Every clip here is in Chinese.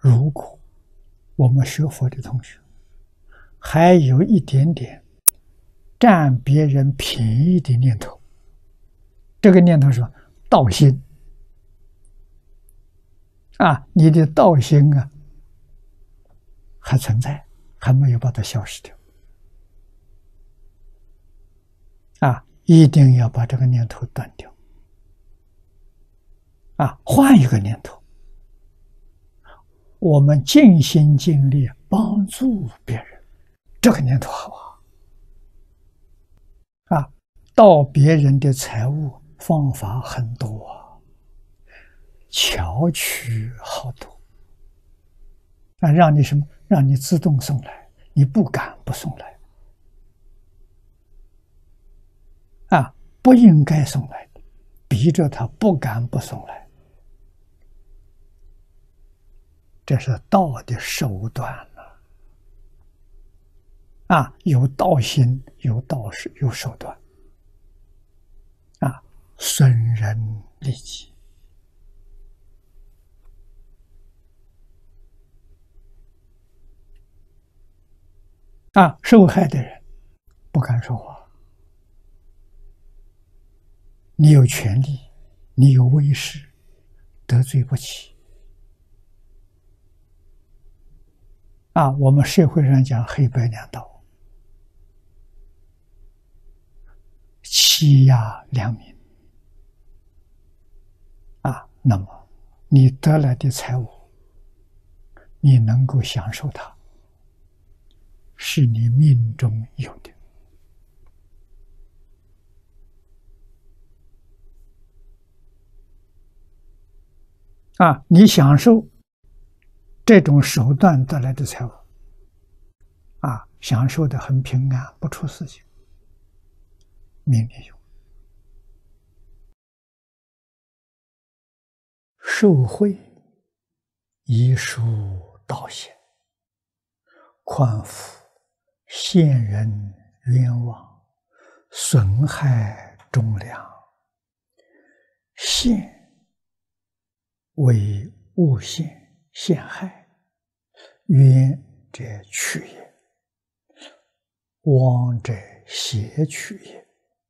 如果我们学佛的同学还有一点点占别人便宜的念头，这个念头是道心啊，你的道心啊还存在，还没有把它消失掉啊，一定要把这个念头断掉啊，换一个念头。我们尽心尽力帮助别人，这个念头好啊！盗别人的财物方法很多，巧取好多啊！让你什么？让你自动送来，你不敢不送来啊！不应该送来的，逼着他不敢不送来。这是道的手段了啊！有道心，有道识，有手段啊！损人利己啊！受害的人不敢说话，你有权利，你有威势，得罪不起啊！我们社会上讲黑白两道，欺压良民啊，那么你得来的财物，你能够享受它，是你命中有的啊！你享受这种手段得来的财物啊，享受的很平安，不出事情，命里有。受贿遗书道险，况复陷人冤枉，损害忠良。陷为诬陷陷害，冤者取也，枉者挟取也。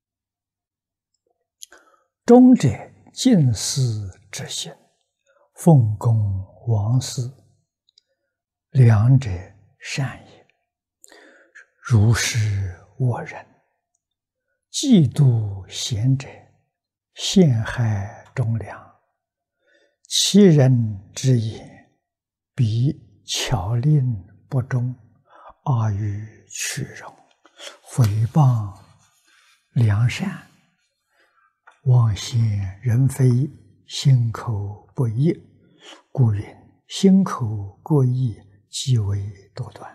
忠者敬事之心，奉公王私，良者善也。如是我人，嫉妒贤者，陷害忠良，其人之言，彼巧令不忠，阿谀取容，诽谤良善，妄陷人非，心口不一，故云心口过异，即为多端。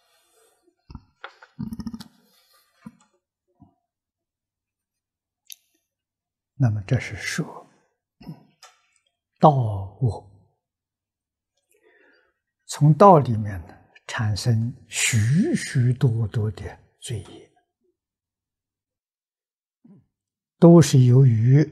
那么这是说道我从道里面呢产生许许多多的罪业，都是由于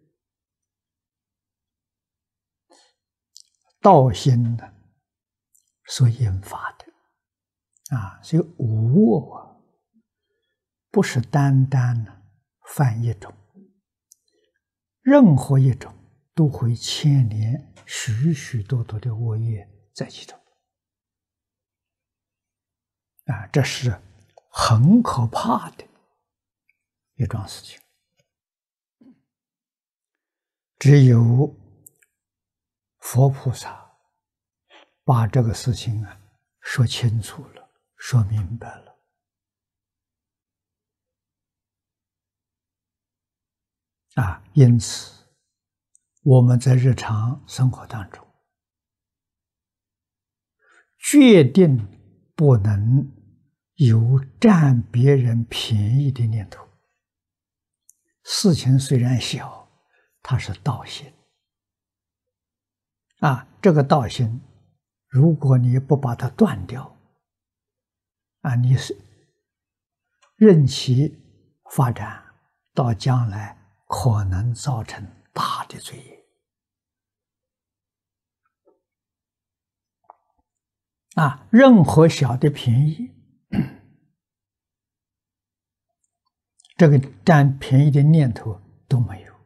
道心呢所引发的啊。所以无我啊，不是单单呢犯一种，任何一种都会牵连许许多多的恶业在其中啊，这是很可怕的一桩事情。只有佛菩萨把这个事情啊说清楚了，说明白了啊，因此我们在日常生活当中决定不能有占别人便宜的念头。事情虽然小，它是道心啊，这个道心如果你不把它断掉啊，你是任其发展，到将来可能造成大的罪业任何小的便宜，这个占便宜的念头都没有，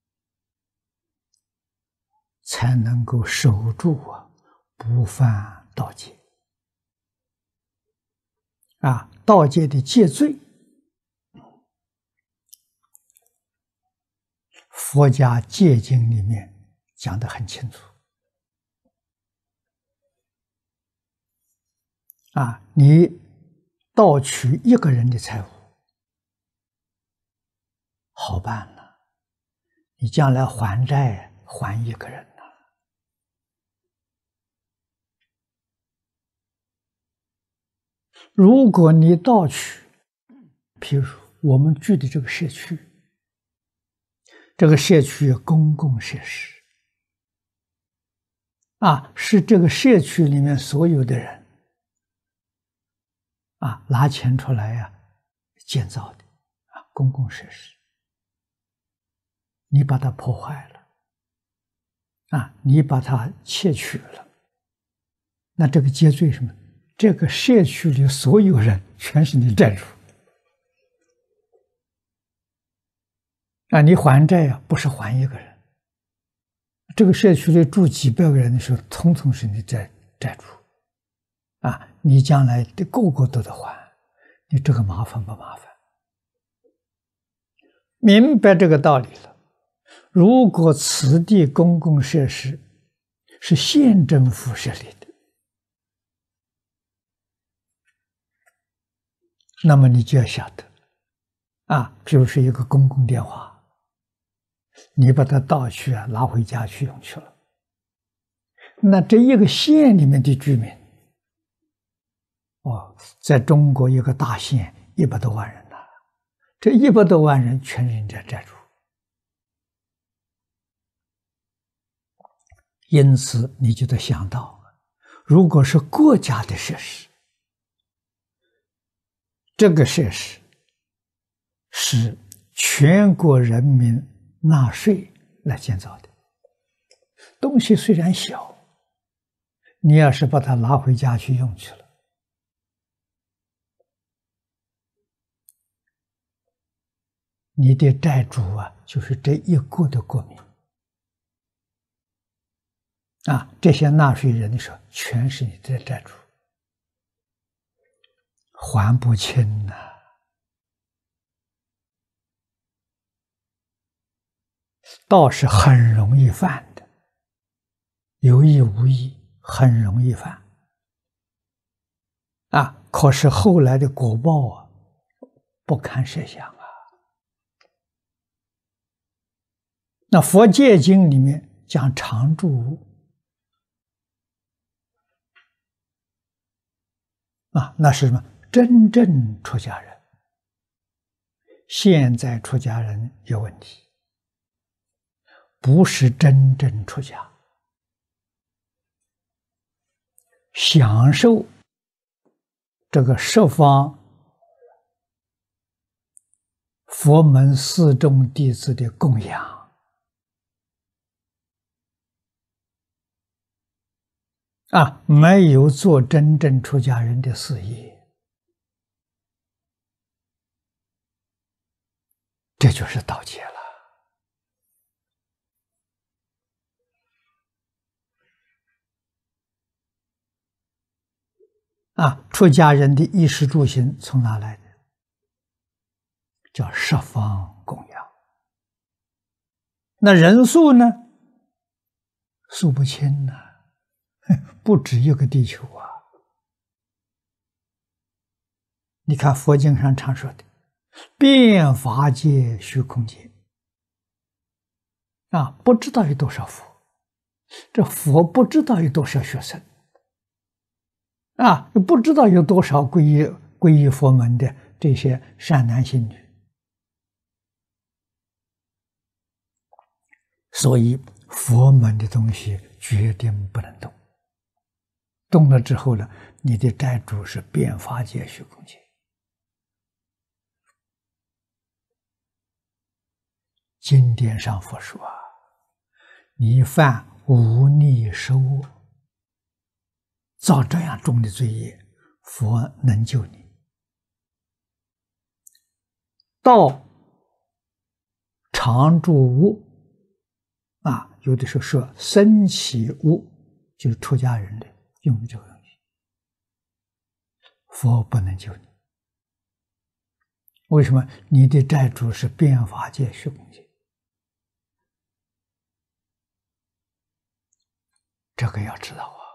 才能够守住不犯盗戒。盗戒的戒罪，佛家戒经里面讲得很清楚。你盗取一个人的财物，好办了，你将来还债还一个人了。如果你盗取，譬如我们住的这个社区，这个社区公共设施，是这个社区里面所有的人拿钱出来建造的公共设施，你把它破坏了，你把它窃取了，那这个戒罪什么？这个社区里所有人全是你债主你还债不是还一个人，这个社区里住几百个人的时候，统统是你债主你将来的个个都得还，你这个麻烦不麻烦？明白这个道理了，如果此地公共设施是县政府设立的，那么你就要晓得譬如是一个公共电话，你把它盗去拿回家去用去了，那这一个县里面的居民在中国一个大县100多万人这100多万人全是人家债主，因此你就得想到，如果是国家的设施，这个设施是全国人民纳税来建造的，东西虽然小，你要是把它拿回家去用去了，你的债主就是这一国的国民这些纳税人的时候全是你的债主，还不清盗是很容易犯的，有意无意很容易犯可是后来的果报不堪设想那佛戒经里面讲常住无那是什么？真正出家人。现在出家人有问题，不是真正出家，享受这个十方佛门四众弟子的供养没有做真正出家人的事业，这就是盗戒了。出家人的衣食住行从哪来的？叫十方供养。那人数呢？数不清不止一个地球你看佛经上常说的遍法界虚空界不知道有多少佛，这佛不知道有多少学生不知道有多少皈依佛门的这些善男信女，所以佛门的东西决定不能动，动了之后呢，你的债主是遍法界虚空界。经典上佛说你犯无逆十恶造这样重的罪业，佛能救你。道常住无有的时候说生起无，就是出家人的用的这个东西，佛不能救你。为什么？你的债主是变法界、虚空界，这个要知道啊。